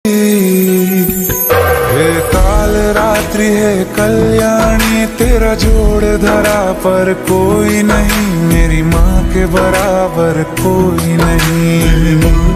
हे काल रात्रि है कल्याणी, तेरा जोड़ धरा पर कोई नहीं, मेरी माँ के बराबर कोई नहीं।